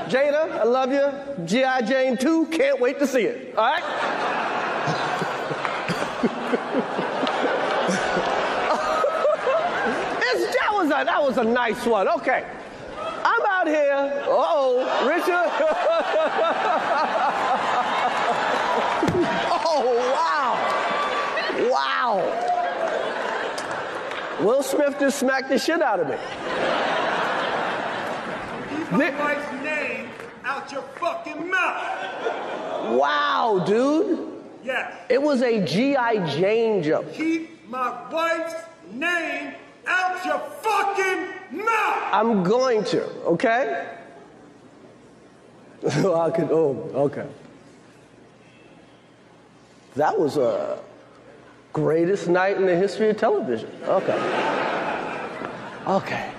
Jada, I love you. G.I. Jane 2, can't wait to see it. All right? That was a nice one. Okay. I'm out here. Uh-oh, Richard. Oh, wow. Wow. Will Smith just smacked the shit out of me. Keep my wife's name out your fucking mouth. Wow, dude. Yes. It was a G.I. Jane joke. Keep my wife's name out your fucking mouth! I'm going to, okay? Okay. That was a greatest night in the history of television. Okay. Okay.